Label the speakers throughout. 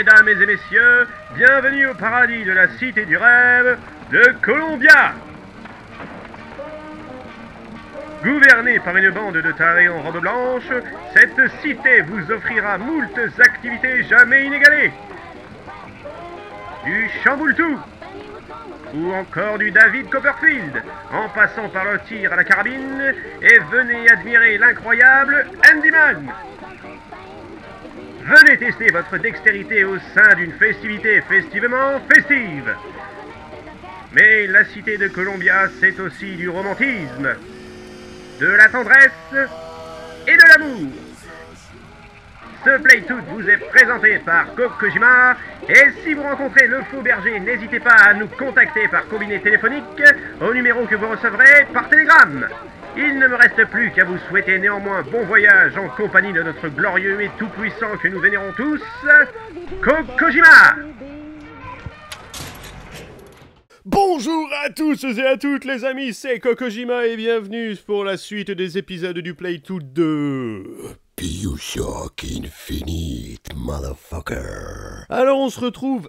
Speaker 1: Mesdames et messieurs, bienvenue au paradis de la cité du rêve de Columbia. Gouvernée par une bande de tarés en robe blanche, cette cité vous offrira moultes activités jamais inégalées. Du chamboule-tout, ou encore du David Copperfield, en passant par le tir à la carabine, et venez admirer l'incroyable Handyman. Venez tester votre dextérité au sein d'une festivité festivement festive. Mais la cité de Columbia, c'est aussi du romantisme, de la tendresse et de l'amour. Ce Playtoot vous est présenté par Kokojima, et si vous rencontrez le faux berger, n'hésitez pas à nous contacter par combiné téléphonique au numéro que vous recevrez par télégramme. Il ne me reste plus qu'à vous souhaiter néanmoins bon voyage en compagnie de notre glorieux et tout-puissant que nous vénérons tous, Kokojima.
Speaker 2: Bonjour à tous et à toutes les amis, c'est Kokojima et bienvenue pour la suite des épisodes du Playtoot 2.
Speaker 3: BioShock Infinite, motherfucker.
Speaker 2: Alors on se retrouve...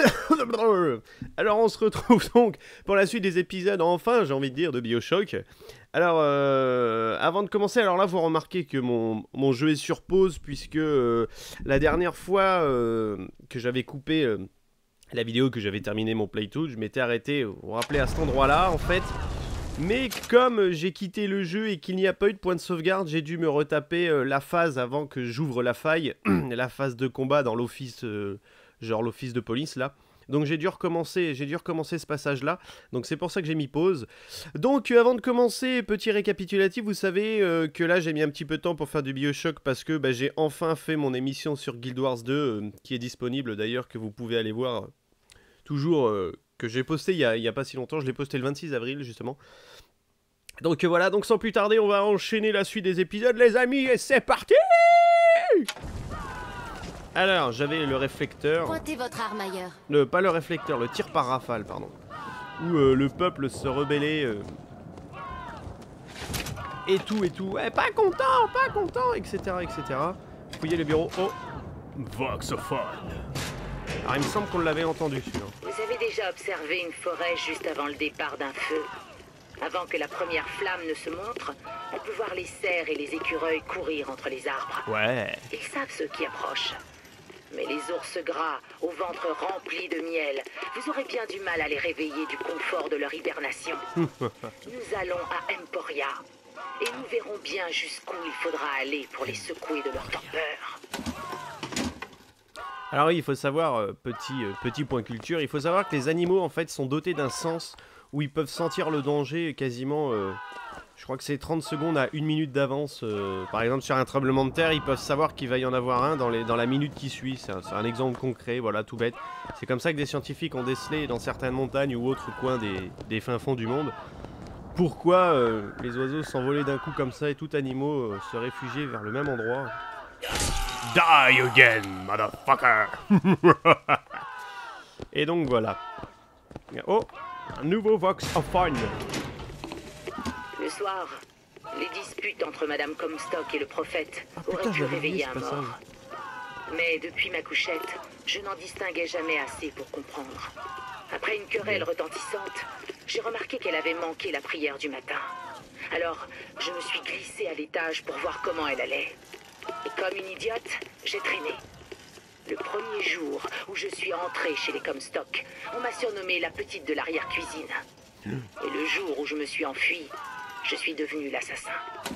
Speaker 2: donc pour la suite des épisodes, enfin j'ai envie de dire, de BioShock. Alors, avant de commencer, alors là, vous remarquez que mon jeu est sur pause, puisque la dernière fois que j'avais coupé la vidéo, que j'avais terminé mon Playtoot, je m'étais arrêté, vous vous rappelez, à cet endroit-là, en fait. Mais comme j'ai quitté le jeu et qu'il n'y a pas eu de point de sauvegarde, j'ai dû me retaper la phase avant que j'ouvre la faille, la phase de combat dans l'office, genre l'office de police, là. Donc j'ai dû recommencer ce passage-là, donc c'est pour ça que j'ai mis pause. Donc avant de commencer, petit récapitulatif, vous savez que là j'ai mis un petit peu de temps pour faire du BioShock parce que j'ai enfin fait mon émission sur Guild Wars 2, qui est disponible d'ailleurs, que vous pouvez aller voir, toujours, que j'ai posté il y a pas si longtemps, je l'ai posté le 26 avril justement. Donc voilà, donc sans plus tarder, on va enchaîner la suite des épisodes les amis, et c'est parti! Alors, j'avais le réflecteur...
Speaker 4: Pointez votre arme ailleurs.
Speaker 2: Pas le réflecteur, le tir par rafale, pardon. Où le peuple se rebellait... Et tout, ouais, pas content, etc., etc. Fouillez le bureau. Oh, Voxophone. Alors, il me semble qu'on l'avait entendu, celui-là.
Speaker 5: Vous avez déjà observé une forêt juste avant le départ d'un feu? Avant que la première flamme ne se montre, on peut voir les cerfs et les écureuils courir entre les arbres.
Speaker 2: Ouais.
Speaker 5: Ils savent ceux qui approchent. Mais les ours gras, au ventre rempli de miel, vous aurez bien du mal à les réveiller du confort de leur hibernation. Nous allons à Emporia, et nous verrons bien jusqu'où il faudra aller pour les secouer de leur torpeur.
Speaker 2: Alors oui, il faut savoir, petit point culture, il faut savoir que les animaux en fait sont dotés d'un sens où ils peuvent sentir le danger quasiment... je crois que c'est 30 secondes à 1 minute d'avance. Par exemple, sur un tremblement de terre, ils peuvent savoir qu'il va y en avoir un dans la minute qui suit. C'est un exemple concret, voilà, tout bête. C'est comme ça que des scientifiques ont décelé dans certaines montagnes ou autres coins des fins fonds du monde pourquoi les oiseaux s'envolaient d'un coup comme ça et tout animaux se réfugiaient vers le même endroit. Die again, motherfucker. Et donc voilà. Oh, un nouveau Voxophone.
Speaker 5: Le soir, les disputes entre Madame Comstock et le prophète auraient pu réveiller un mort. Mais depuis ma couchette, je n'en distinguais jamais assez pour comprendre. Après une querelle retentissante, j'ai remarqué qu'elle avait manqué la prière du matin. Alors, je me suis glissée à l'étage pour voir comment elle allait. Et comme une idiote, j'ai traîné. Le premier jour où je suis entrée chez les Comstock, on m'a surnommée la petite de l'arrière-cuisine. Et le jour où je me suis enfuie, je suis devenu l'assassin.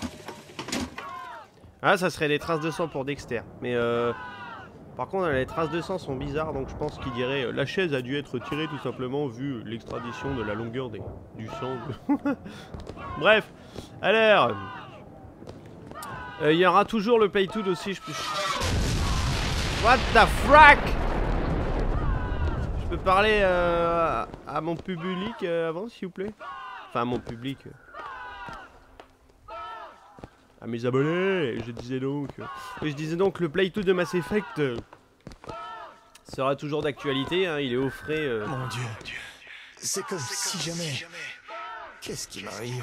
Speaker 2: Ah, ça serait des traces de sang pour Dexter. Mais par contre, les traces de sang sont bizarres, donc je pense qu'il dirait la chaise a dû être tirée tout simplement vu l'extradition de la longueur du sang. Bref, alors, il y aura toujours le Playtoot aussi. What the frack? Je peux parler à mon public avant, s'il vous plaît? Enfin, à mon public. À mes abonnés, je disais donc le Playtoot de Mass Effect sera toujours d'actualité, hein, il est au frais.
Speaker 3: Mon Dieu, c'est comme si jamais... Qu'est-ce qui m'arrive?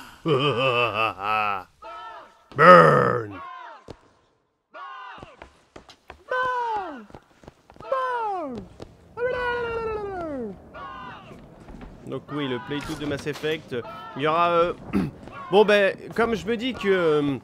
Speaker 2: Burn. Donc oui, le playthrough de Mass Effect. Il y aura... Bon ben, comme je me dis que...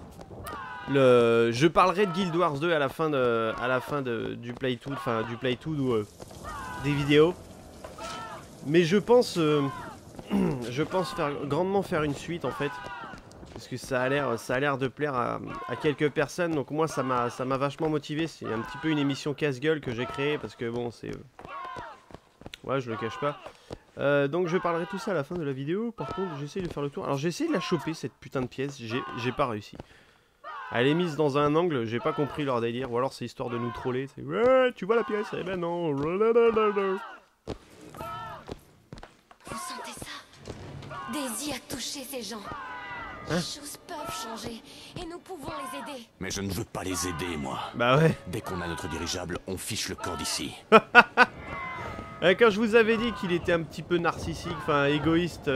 Speaker 2: Je parlerai de Guild Wars 2 à la fin du playthrough, enfin du playthrough ou des vidéos. Mais je pense grandement faire une suite en fait. Parce que ça a l'air de plaire à quelques personnes. Donc moi ça m'a vachement motivé. C'est un petit peu une émission casse-gueule que j'ai créée. Parce que bon c'est... Ouais, je le cache pas. Donc je parlerai tout ça à la fin de la vidéo. Par contre j'essaie de faire le tour. Alors j'ai essayé de la choper cette putain de pièce. J'ai pas réussi. Elle est mise dans un angle, j'ai pas compris leur délire. Ou alors c'est histoire de nous troller. Ouais, tu vois la pièce? Eh ben non.
Speaker 4: Vous sentez ça? Daisy a touché ces gens. Les choses peuvent changer et nous pouvons les aider.
Speaker 3: Mais je ne veux pas les aider, moi.
Speaker 2: Bah ouais.
Speaker 3: Dès qu'on a notre dirigeable, on fiche le camp d'ici.
Speaker 2: Quand je vous avais dit qu'il était un petit peu narcissique, enfin égoïste...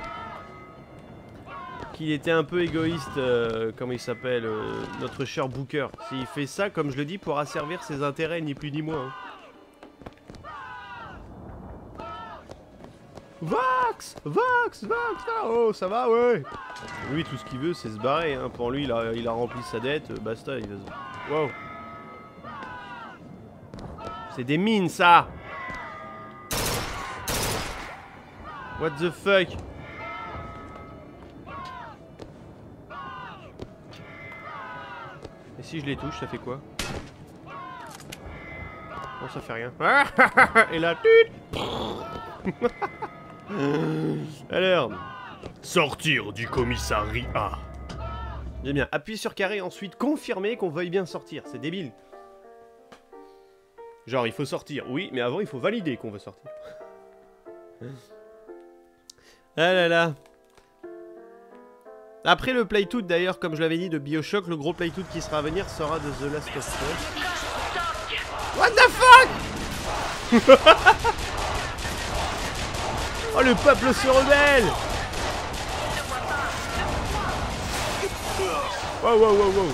Speaker 2: qu'il était un peu égoïste, comment il s'appelle, notre cher Booker. S'il fait ça, comme je le dis, pour asservir ses intérêts, ni plus ni moins. Hein. Vox, oh ça va, ouais. Lui, tout ce qu'il veut, c'est se barrer. Hein. Pour lui, il a rempli sa dette, basta. Il va se... Wow. C'est des mines, ça. What the fuck? Et si je les touche, ça fait quoi? Non, ça fait rien. Et là, alors, sortir du commissariat. J'aime bien. Appuie sur carré, ensuite confirmer qu'on veuille bien sortir. C'est débile. Genre, il faut sortir. Oui, mais avant, il faut valider qu'on veut sortir. Ah là là. Après le playthrough d'ailleurs, comme je l'avais dit, de Bioshock, le gros playthrough qui sera à venir sera de The Last of Us. What the fuck? Oh, le peuple se rebelle. Wow, wow, wow, wow.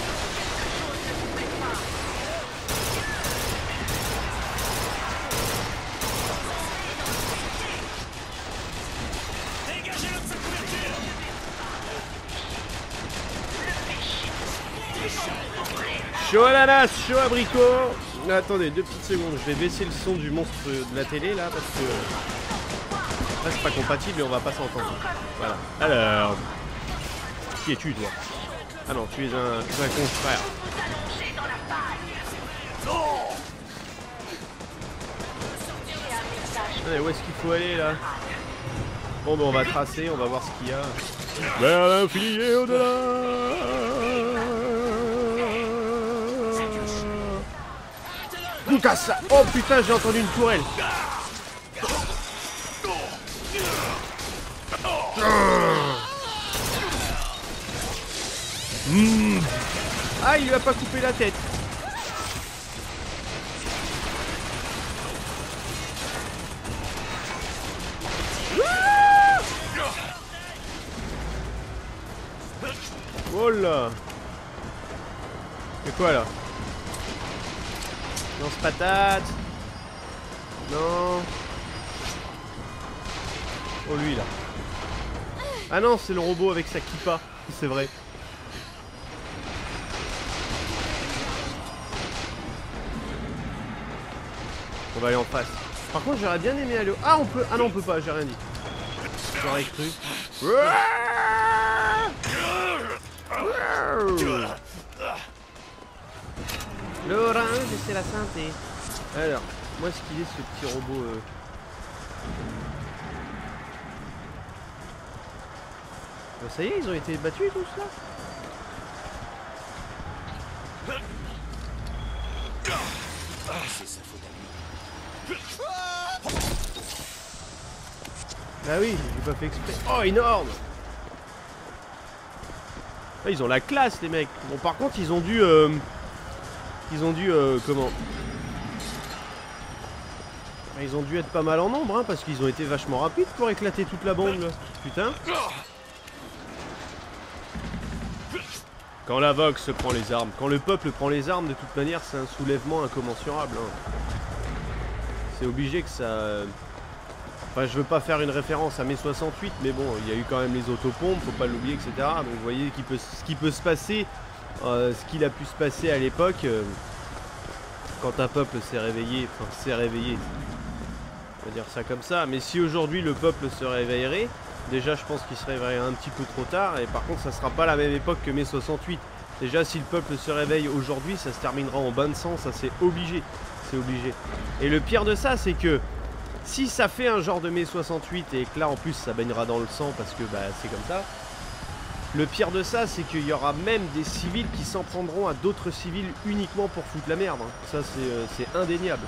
Speaker 2: Chaud ananas, chaud abricot. Attendez, 2 petites secondes, je vais baisser le son du monstre de la télé là parce que là c'est pas compatible et on va pas s'entendre. Voilà. Alors, qui es-tu toi? Ah non, tu es un confrère. Allez, où est-ce qu'il faut aller là? Bon, ben on va tracer, on va voir ce qu'il y a. Vers l'infini et au-delà. Ça. Oh putain, j'ai entendu une tourelle. Ah, il lui a pas coupé la tête. Oh là. C'est quoi là? Lance patate. Non. Oh lui là. Ah non, c'est le robot avec sa kippa. C'est vrai. On va aller en face. Par contre, j'aurais bien aimé aller au... Ah, on peut... Ah non, on peut pas, j'ai rien dit. J'aurais cru. L'orange, c'est la santé. Alors, moi, ce qu'il est ce petit robot... Bon, ça y est, ils ont été battus tous là. Ah oui, j'ai pas fait exprès. Oh, énorme. Ah, ils ont la classe, les mecs. Bon, par contre, ils ont dû... comment? Ils ont dû être pas mal en nombre, hein, parce qu'ils ont été vachement rapides pour éclater toute la bande, là. Putain. Quand la Vox prend les armes, quand le peuple prend les armes, de toute manière, c'est un soulèvement incommensurable. Hein. C'est obligé que ça... Enfin, je veux pas faire une référence à mai 68, mais bon, il y a eu quand même les autopompes, faut pas l'oublier, etc. Donc vous voyez ce qui peut se passer, ce qu'il a pu se passer à l'époque, quand un peuple s'est réveillé, enfin s'est réveillé, on va dire ça comme ça. Mais si aujourd'hui le peuple se réveillerait, déjà je pense qu'il se réveillerait un petit peu trop tard, et par contre ça sera pas la même époque que mai 68. Déjà si le peuple se réveille aujourd'hui, ça se terminera en bain de sang, ça c'est obligé. C'est obligé. Et le pire de ça, c'est que si ça fait un genre de mai 68 et que là en plus ça baignera dans le sang parce que bah c'est comme ça, le pire de ça c'est qu'il y aura même des civils qui s'en prendront à d'autres civils uniquement pour foutre la merde. Ça c'est indéniable.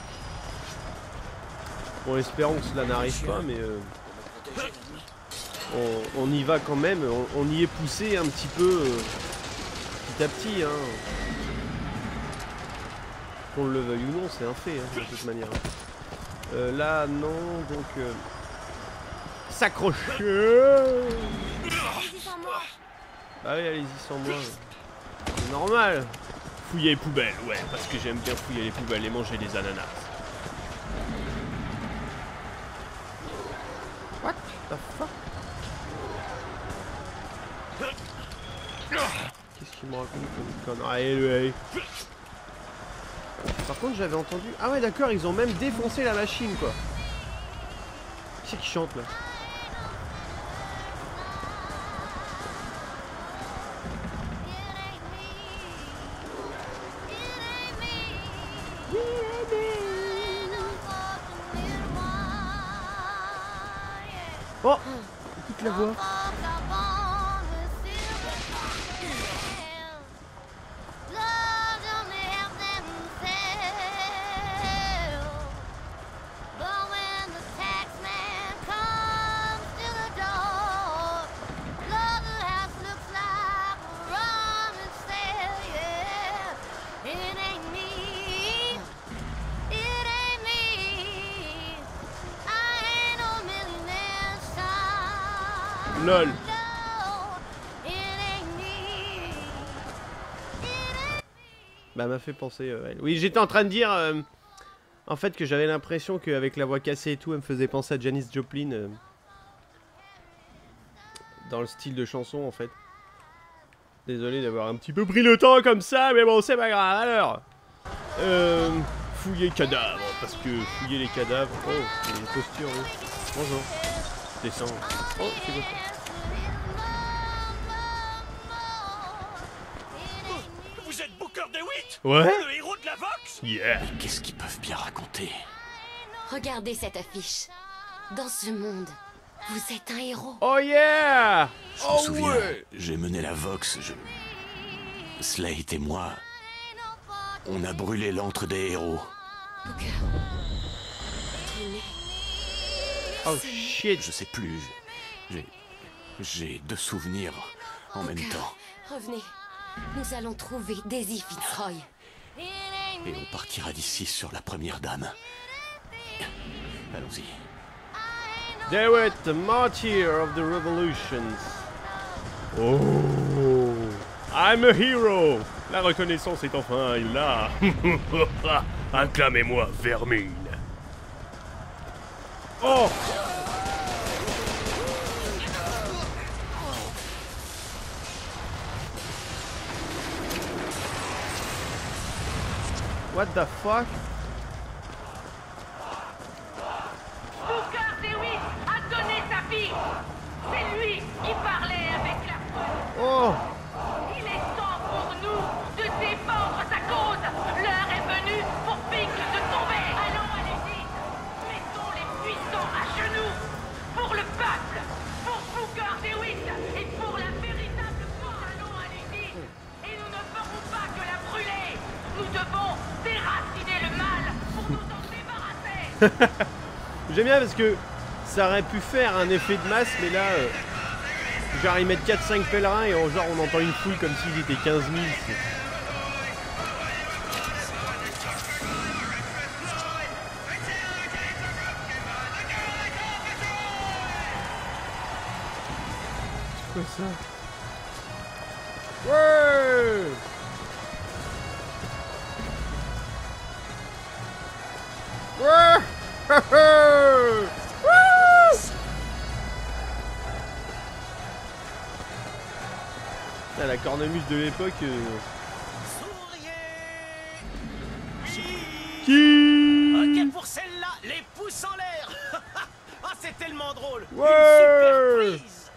Speaker 2: Bon, espérons que cela n'arrive pas, mais on y va quand même, on y est poussé un petit peu petit à petit. Hein. Qu'on le veuille ou non, c'est un fait, hein, de toute manière. Là, non, donc... s'accrocher. Ah oui, allez-y sans moi. C'est normal. Fouiller les poubelles, ouais, parce que j'aime bien fouiller les poubelles et manger des ananas. What the fuck? Qu'est-ce qu'il me raconte comme connerie, lui? Par contre, j'avais entendu... Ah ouais, d'accord, ils ont même défoncé la machine, quoi. Qui c'est qui chante, là? Oh! Écoute la voix. LOL. Bah m'a fait penser oui, j'étais en train de dire en fait que j'avais l'impression qu'avec la voix cassée et tout, elle me faisait penser à Janis Joplin dans le style de chanson en fait. Désolé d'avoir un petit peu pris le temps comme ça, mais bon c'est pas grave. Alors fouiller cadavres, parce que fouiller les cadavres. Oh, il y a une posture, oui. Bonjour. Descends. Oh, c'est quoi ça?
Speaker 3: Vous êtes Booker DeWitt?
Speaker 2: Ouais.
Speaker 3: Le héros de la Vox?
Speaker 2: Yeah.
Speaker 3: Qu'est-ce qu'ils peuvent bien raconter?
Speaker 4: Regardez cette affiche. Dans ce monde, vous êtes un héros.
Speaker 2: Oh yeah.
Speaker 3: Je me souviens, j'ai mené la Vox, Slate et moi, on a brûlé l'antre des héros.
Speaker 4: Booker.
Speaker 2: Oh shit.
Speaker 3: Je sais plus, j'ai deux souvenirs en même temps.
Speaker 4: Revenez. Nous allons trouver Daisy Fitzroy.
Speaker 3: Et on partira d'ici sur la première dame. Allons-y.
Speaker 2: DeWitt, the martyr of the revolutions. Oh, I'm a hero. La reconnaissance est enfin là. Acclamez-moi, vermine. Oh. What the fuck?
Speaker 5: Booker DeWitt a donné sa fille. C'est lui qui parlait avec la foule.
Speaker 2: Oh.
Speaker 5: Il est temps pour nous de défendre sa cause. L'heure est venue pour Pink de tomber. Allons, allez-y. Mettons les puissants à genoux. Pour le peuple. Pour Booker DeWitt. Et pour la véritable cause. Allons, allez-y. Et nous ne ferons pas que la brûler. Nous devons déraciner le mal pour nous en débarrasser.
Speaker 2: J'aime bien parce que ça aurait pu faire un effet de masse, mais là, genre ils mettent 4-5 pèlerins et genre on entend une foule comme s'ils étaient 15 000. C'est quoi ça? Ouais. Ouais. la cornemuse de l'époque. Qui
Speaker 6: Ok pour celle-là, les pouces en l'air. Ah, c'est tellement drôle.
Speaker 2: Ouais.
Speaker 6: Une super prise.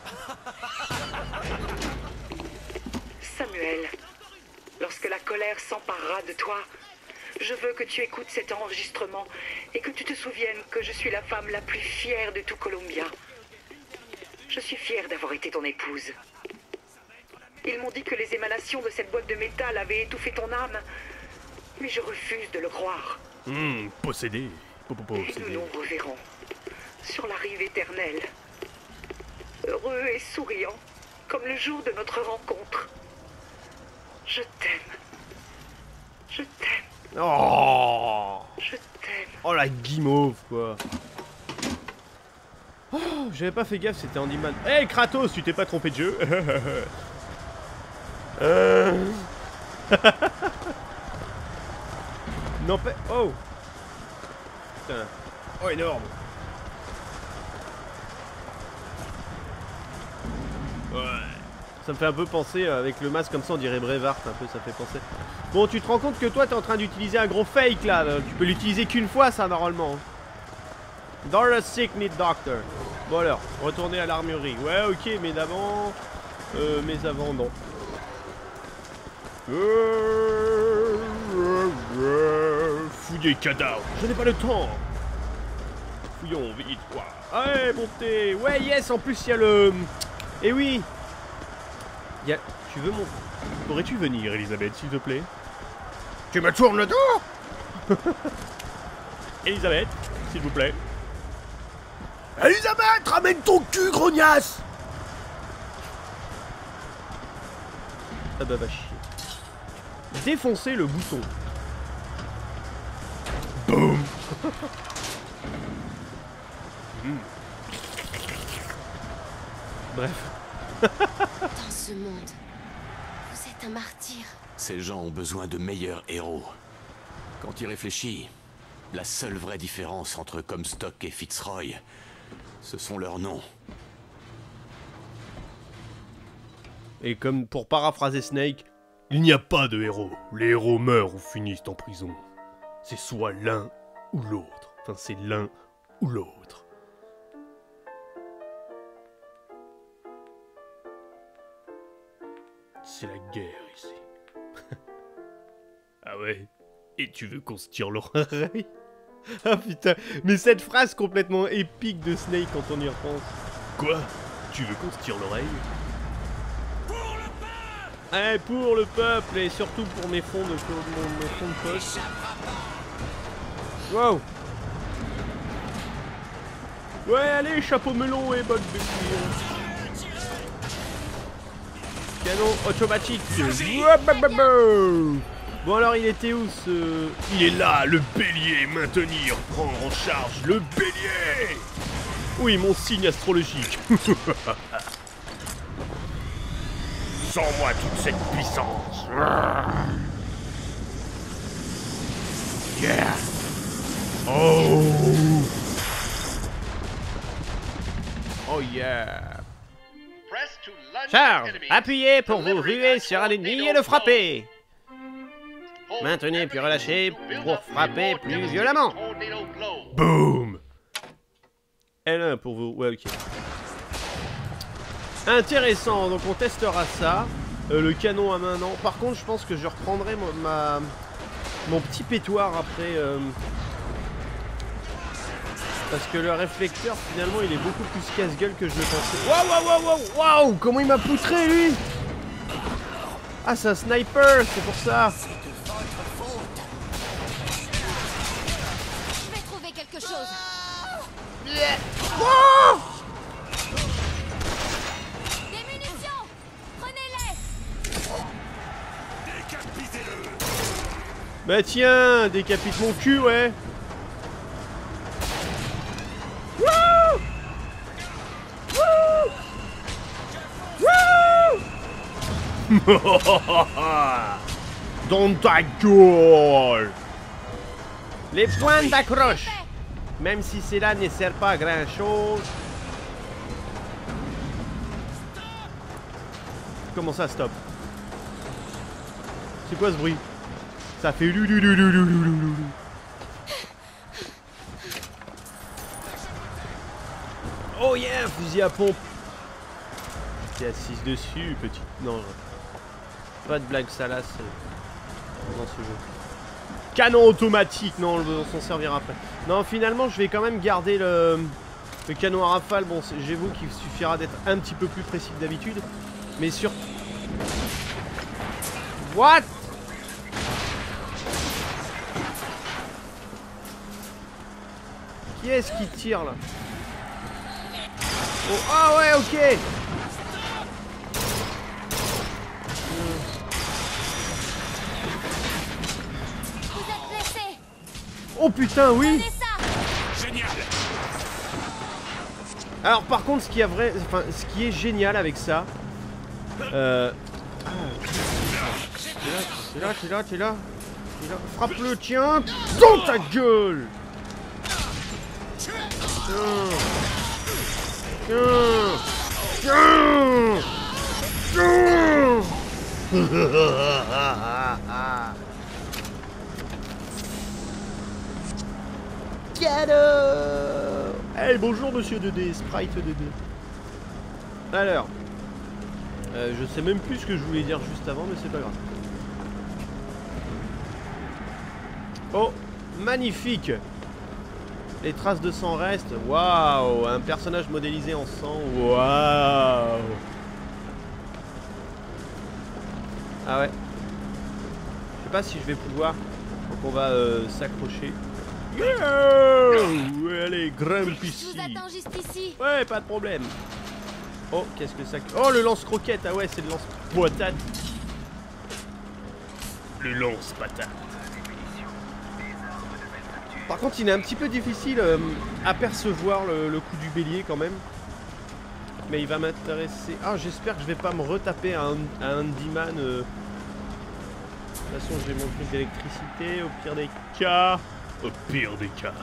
Speaker 5: Samuel, lorsque la colère s'emparera de toi, je veux que tu écoutes cet enregistrement et que tu te souviennes que je suis la femme la plus fière de tout Columbia. Je suis fière d'avoir été ton épouse. Ils m'ont dit que les émanations de cette boîte de métal avaient étouffé ton âme, mais je refuse de le croire.
Speaker 2: Possédé.
Speaker 5: Et nous nous reverrons sur la rive éternelle, heureux et souriants, comme le jour de notre rencontre. Je t'aime. Je t'aime.
Speaker 2: Oh,
Speaker 5: Je t'aime.
Speaker 2: oh la guimauve quoi. Oh, j'avais pas fait gaffe, c'était Handyman. Hey Kratos, tu t'es pas trompé de jeu. Non pas... Oh. Putain. Oh énorme. Ouais. Ça me fait un peu penser, avec le masque comme ça on dirait Brevard, un peu ça fait penser. Bon, tu te rends compte que toi t'es en train d'utiliser un gros fake là, tu peux l'utiliser qu'une fois ça normalement. Dans le sick need doctor. Bon alors, retourner à l'armurerie. Ouais ok, mais d'avant... mais avant non. Fouiller cadavre, je n'ai pas le temps. Fouillons vite quoi. Allez montez. Ouais yes, en plus il y a le... Eh oui. Y a... Tu veux mon... Pourrais-tu venir Elisabeth s'il te plaît? Tu me tournes le dos. Elisabeth, s'il vous plaît. Elisabeth, ramène ton cul grognasse. Ah bah va chier. Défoncer le bouton. Boum. Bref.
Speaker 4: Dans ce monde, vous êtes un martyr.
Speaker 3: Ces gens ont besoin de meilleurs héros. Quand il réfléchit, la seule vraie différence entre Comstock et Fitzroy, ce sont leurs noms.
Speaker 2: Et comme pour paraphraser Snake, il n'y a pas de héros. Les héros meurent ou finissent en prison. C'est soit l'un ou l'autre. Enfin, c'est l'un ou l'autre. C'est la guerre ici. Ah ouais? Et tu veux qu'on se tire l'oreille? Ah putain, mais cette phrase complètement épique de Snake quand on y repense. Quoi? Tu veux qu'on se tire l'oreille? Eh, pour le peuple et surtout pour mes fonds de poste. Wow. Ouais, allez, chapeau melon et bonne bêtise. Canon automatique. Bon alors, il était où ce... Il est là, le bélier, maintenir, prendre en charge le bélier. Oui, mon signe astrologique. Sans-moi toute cette puissance. Yeah. Oh. Oh yeah. Charge. Appuyez pour vous ruer sur un ennemi et le frapper. Maintenez puis relâchez pour frapper plus violemment. Boom. L1 pour vous. Ouais, ok. Intéressant, donc on testera ça. Le canon à main, non. Par contre, je pense que je reprendrai mon petit pétoire après. Parce que le réflecteur, finalement, il est beaucoup plus casse-gueule que je le pensais. Waouh, waouh, waouh, waouh, waouh. Comment il m'a poutré, lui. Ah, c'est un sniper, c'est pour ça.
Speaker 4: Je vais trouver quelque chose.
Speaker 2: Oh.
Speaker 4: Des munitions. Prenez-les.
Speaker 2: Bah tiens, décapite mon cul, ouais. Wouh. Wouh. Wouh. Dans ta gueule. Les points d'accroche. Même si cela ne sert pas à grand chose. Comment ça, stop? C'est quoi ce bruit? Ça fait lou. Oh yeah, fusil à pompe. T'es assise dessus, petite. Non, pas de blague salace dans ce jeu. Canon automatique, non, on s'en servira après. Non, finalement, je vais quand même garder le canon à rafale. Bon, j'avoue qu'il suffira d'être un petit peu plus précis que d'habitude. Mais sur... What? Qui est-ce qui tire là? Oh, ah ouais, ok. Oh putain, oui.
Speaker 3: Génial.
Speaker 2: Alors par contre, ce qui est génial avec ça, t'es là. Frappe-le, tiens, dans ta gueule. Cadeau. Hey, bonjour monsieur 2D, Sprite 2D. Alors, je sais même plus ce que je voulais dire juste avant, mais c'est pas grave. Oh, magnifique. Les traces de sang restent. Waouh, un personnage modélisé en sang. Waouh. Ah ouais. Je sais pas si je vais pouvoir. Donc on va s'accrocher. Yeah. Ouais, allez, grimpe ici.
Speaker 4: Je vous attends juste ici.
Speaker 2: Ouais, pas de problème. Oh, qu'est-ce que ça... Oh, le lance-croquette. Ah ouais, c'est le lance-patate. Le lance-patate. Par contre, il est un petit peu difficile à percevoir le coup du bélier quand même. Mais il va m'intéresser. Ah, j'espère que je vais pas me retaper un handyman. De toute façon, j'ai mon truc d'électricité. Au pire des cas. Au pire des cas.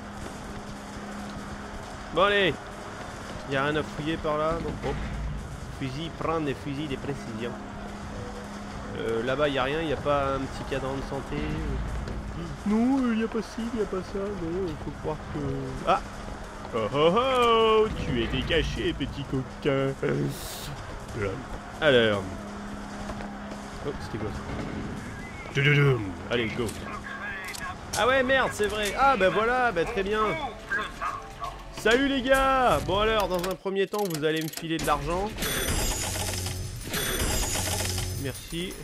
Speaker 2: Bon, allez. Il y a rien à fouiller par là. Donc, oh. Fusil, prendre des fusils de précision. Là-bas, il n'y a rien. Il n'y a pas un petit cadran de santé. Non, il n'y a pas ci, il n'y a pas ça. Non, il faut croire que... Ah. Oh oh oh. Tu étais caché, petit coquin. Alors. Oh, c'était quoi ça? Allez, go. Ah ouais, merde, c'est vrai. Ah bah voilà, bah très bien. Salut les gars. Bon alors, dans un premier temps, vous allez me filer de l'argent. Merci.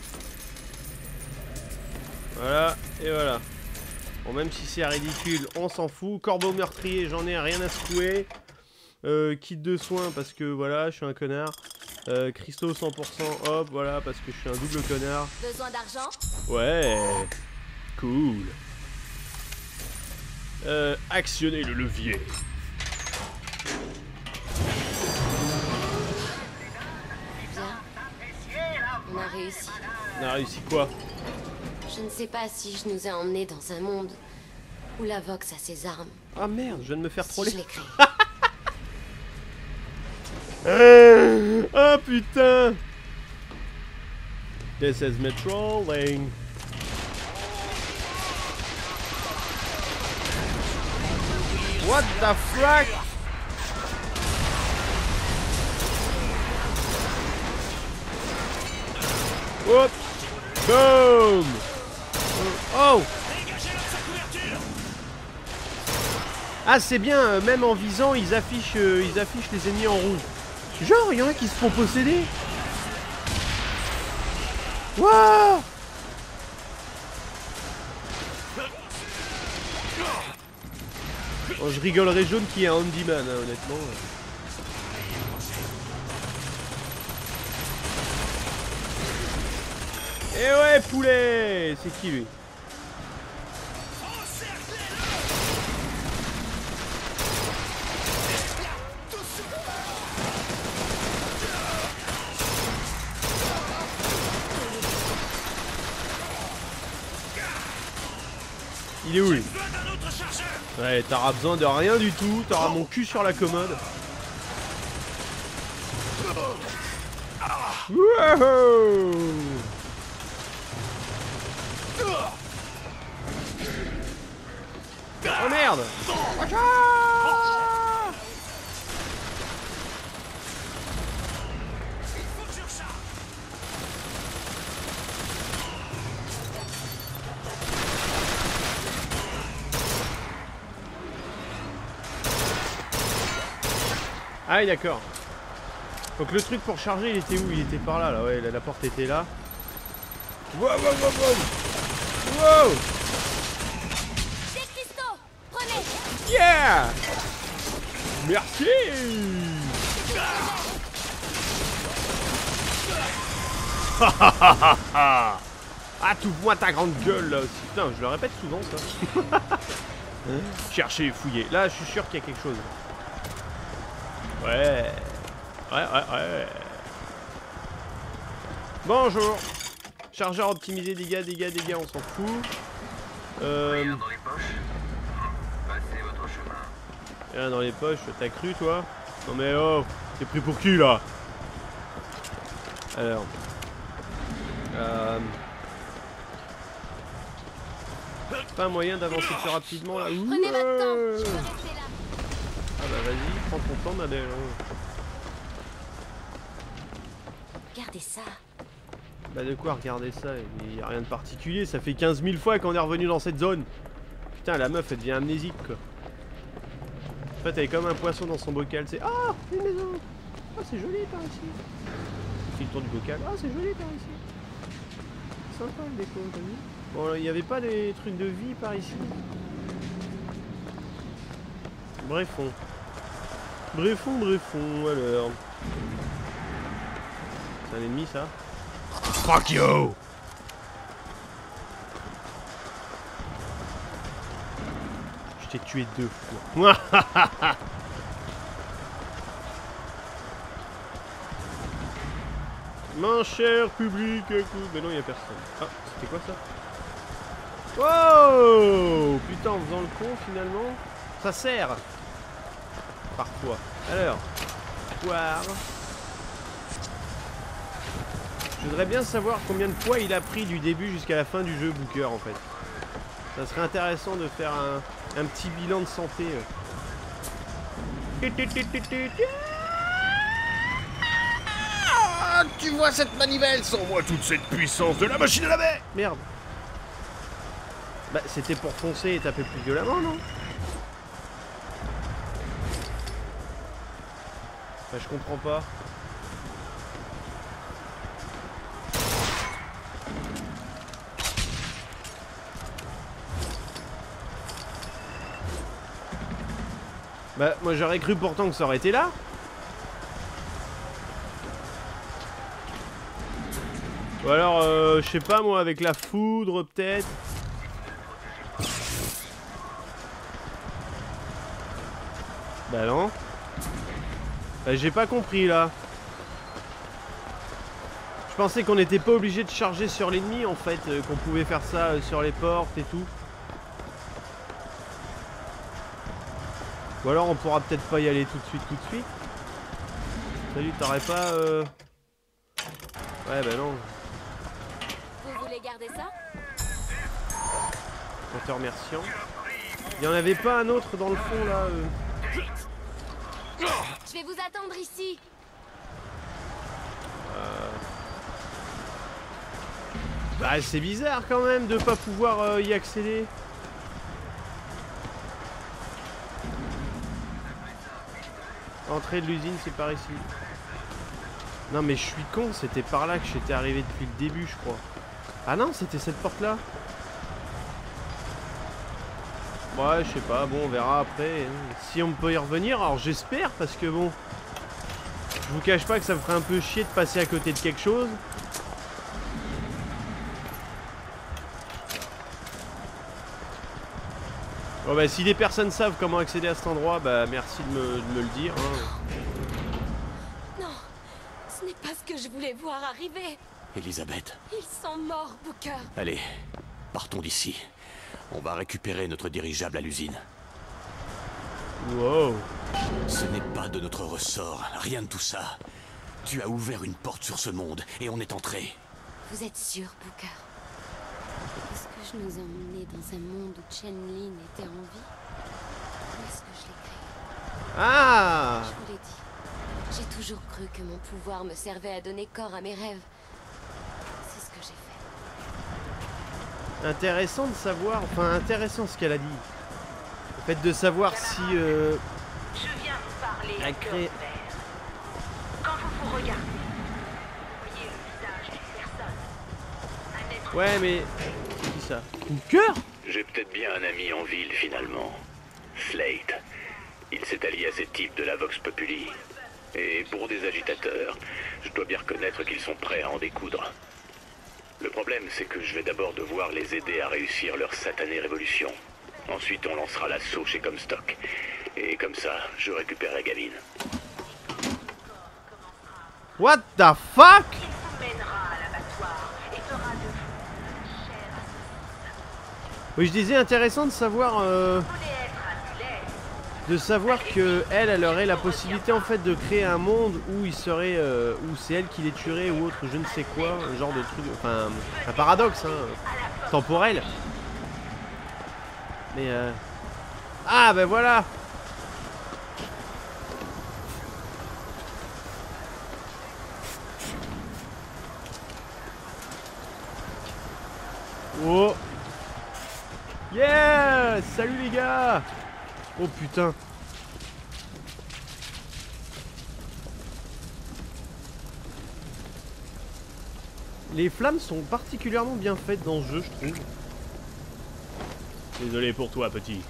Speaker 2: Voilà, et voilà. Bon, même si c'est ridicule, on s'en fout. Corbeau meurtrier, j'en ai rien à secouer. Kit de soins, parce que voilà, je suis un connard. Cristaux 100%, hop, voilà, parce que je suis un double connard.
Speaker 4: Besoin d'argent?
Speaker 2: Ouais, cool. Actionnez le levier.
Speaker 4: Bien. On a réussi.
Speaker 2: On a réussi quoi?
Speaker 4: Je ne sais pas si je nous ai emmenés dans un monde où la Vox a ses armes.
Speaker 2: Ah merde, je viens de me faire
Speaker 4: Si
Speaker 2: troller.
Speaker 4: je l'ai créé.
Speaker 2: Ah putain. This is me trolling. What the frack? Whoop. Boom. Oh. Ah c'est bien, même en visant, ils affichent les ennemis en rouge. Genre, il y en a qui se font posséder. Wouah. Oh, je rigolerais jaune qui est un handyman, hein, honnêtement. Et ouais, poulet. C'est qui lui? Il est où lui? Ouais, t'auras besoin de rien du tout, t'auras mon cul sur la commode. Wouhou! Oh merde! Ah oui, d'accord. Donc le truc pour charger, il était où? Il était par là, là, ouais, la porte était là. Wow, wow, wow, wow! Wow!
Speaker 4: Des cristaux! Prenez!
Speaker 2: Yeah! Merci! Ah, t'ouvres-moi ta grande gueule, là aussi. Putain, je le répète souvent, ça. Chercher et fouiller. Là, je suis sûr qu'il y a quelque chose. Ouais. Ouais. Bonjour. Chargeur optimisé, dégâts, on s'en fout.
Speaker 7: Rien dans les poches. Passez votre chemin.
Speaker 2: Rien dans les poches, t'as cru toi? Non mais oh, t'es pris pour qui là? Alors. Pas un moyen d'avancer plus rapidement là.
Speaker 4: Prenez votre temps, je peux rester là.
Speaker 2: Ah bah vas-y, prends ton temps ma belle.
Speaker 4: Regardez ça.
Speaker 2: Bah de quoi regarder ça? Il n'y a rien de particulier, ça fait 15 000 fois qu'on est revenu dans cette zone. Putain, la meuf elle devient amnésique quoi. En fait elle est comme un poisson dans son bocal, c'est... Ah, une maison. Ah c'est joli par ici. Il fait le tour du bocal, ah c'est joli par ici. Sympa le déco, t'as vu? Bon il n'y avait pas des trucs de vie par ici. Brefons, alors. C'est un ennemi ça? Fuck you! Je t'ai tué 2 fois. Mon cher public, écoute. Mais non, il n'y a personne. Ah, c'était quoi ça? Wow! Putain, en faisant le con finalement, ça sert. Parfois. Alors, poire. Je voudrais bien savoir combien de fois il a pris du début jusqu'à la fin du jeu Booker en fait. Ça serait intéressant de faire un petit bilan de santé. Ah, tu vois cette manivelle? Sans moi toute cette puissance de la machine à laver! Merde. Bah c'était pour foncer et taper plus violemment, non? Bah je comprends pas. Bah moi j'aurais cru pourtant que ça aurait été là. Ou alors je sais pas moi avec la foudre peut-être. Bah non. Bah j'ai pas compris là. Je pensais qu'on n'était pas obligé de charger sur l'ennemi en fait, qu'on pouvait faire ça sur les portes et tout. Ou alors on pourra peut-être pas y aller tout de suite. Salut, t'aurais pas Ouais bah non.
Speaker 4: Vous voulez garder ça?
Speaker 2: En te remerciant. Il y en avait pas un autre dans le fond là
Speaker 4: Je vais vous attendre ici.
Speaker 2: Bah c'est bizarre quand même de pas pouvoir y accéder. Entrée de l'usine, c'est par ici. Non mais je suis con, c'était par là que j'étais arrivé depuis le début je crois. Ah non, c'était cette porte là. Ouais, je sais pas, bon on verra après. Si on peut y revenir, alors j'espère parce que bon... Je vous cache pas que ça me ferait un peu chier de passer à côté de quelque chose. Bon bah si des personnes savent comment accéder à cet endroit, bah merci de me le dire. Hein.
Speaker 4: Non, ce n'est pas ce que je voulais voir arriver.
Speaker 3: Elisabeth,
Speaker 4: Ils sont morts, Booker.
Speaker 3: allez, partons d'ici. On va récupérer notre dirigeable à l'usine.
Speaker 2: Wow.
Speaker 3: Ce n'est pas de notre ressort, rien de tout ça. Tu as ouvert une porte sur ce monde et on est entré.
Speaker 4: Vous êtes sûr, Booker? Est-ce que je nous emmenais dans un monde où Chen-Lin était en vie? Ou est-ce que je l'ai créé?
Speaker 2: Ah!
Speaker 4: Je vous l'ai dit. J'ai toujours cru que mon pouvoir me servait à donner corps à mes rêves. C'est ce que j'ai fait.
Speaker 2: Intéressant de savoir, enfin intéressant ce qu'elle a dit. Le fait de savoir si
Speaker 8: Je viens vous parler
Speaker 2: elle
Speaker 8: à cœur
Speaker 2: crée...
Speaker 8: ouvert. Quand vous vous regardez, vous voyez le visage d'une personne. Un être
Speaker 2: Ouais mais... C'est qui ça? Booker?
Speaker 3: J'ai peut-être bien un ami en ville finalement. Slate. Il s'est allié à ces types de la Vox Populi. Et pour des agitateurs, je dois bien reconnaître qu'ils sont prêts à en découdre. Le problème, c'est que je vais d'abord devoir les aider à réussir leur satanée révolution. Ensuite, on lancera l'assaut chez Comstock. Et comme ça, je récupère la gamine.
Speaker 2: What the fuck?
Speaker 8: qui vous mènera à l'abattoir et fera de vous cher assassin.
Speaker 2: Oui je disais intéressant de savoir...
Speaker 8: Vous voulez être adulaire?
Speaker 2: De savoir que elle aurait la possibilité en fait de créer un monde où il serait, où c'est elle qui les tuerait ou autre, je ne sais quoi, un genre de truc, enfin un paradoxe, hein, temporel. Mais ah ben voilà. Oh. Yeah. Salut les gars. Oh putain. Les flammes sont particulièrement bien faites dans ce jeu, je trouve. Désolé pour toi, petit.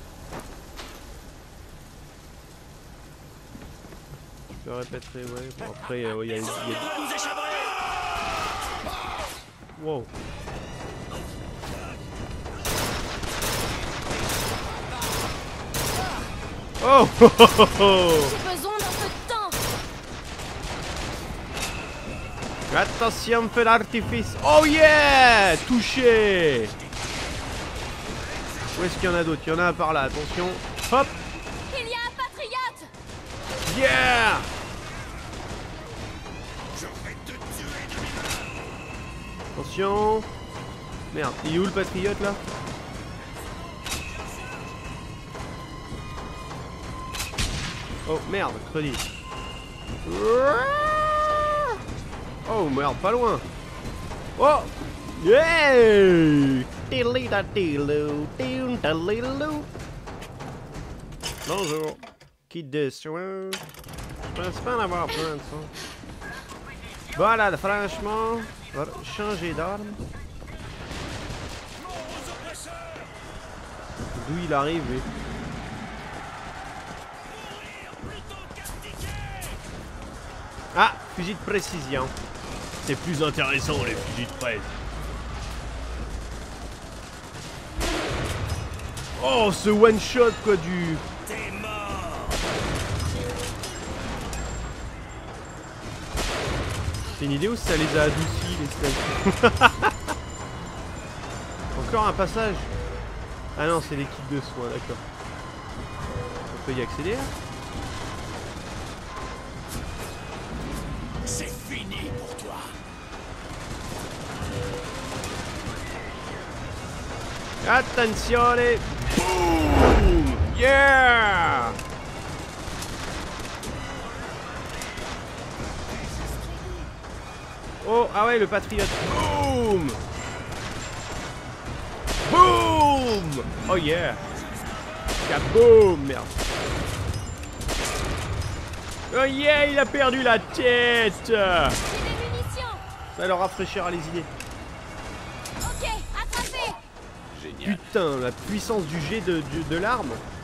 Speaker 2: Je le répéterai, ouais. Bon, après, il y a... Wow. Oh, oh, oh, oh, oh.
Speaker 4: J'ai besoin d'un peu de temps.
Speaker 2: Attention, feu d'artifice. Oh yeah. Touché. Où est-ce qu'il y en a d'autres? Il y en a un par là, attention. Hop.
Speaker 4: Il y a un patriote.
Speaker 2: Yeah. Attention. Merde, il est où le patriote là? Oh merde, creusé. Oh merde, pas loin. Oh yeah. Bonjour. Kit de soin. Je pense pas en avoir plein de ça. Voilà, franchement, on va changer d'arme. D'où il arrive, lui? Ah, fusil de précision. C'est plus intéressant les fusils de presse. Oh, ce one shot quoi du. C'est une idée où ça les a adoucis les steaks. Encore un passage. Ah non, c'est l'équipe de soins, d'accord. On peut y accéder là?
Speaker 3: C'est fini pour toi.
Speaker 2: Attenzione! Boom! Yeah! Oh, ah ouais, le patriote. Boom! Boom! Oh yeah! Kaboom! Merde. Oh yeah, il a perdu la tête!
Speaker 4: J'ai des munitions.
Speaker 2: Ça leur rafraîchira les idées.
Speaker 4: Ok, attrapé.
Speaker 3: Génial.
Speaker 2: Putain, la puissance du jet de l'arme.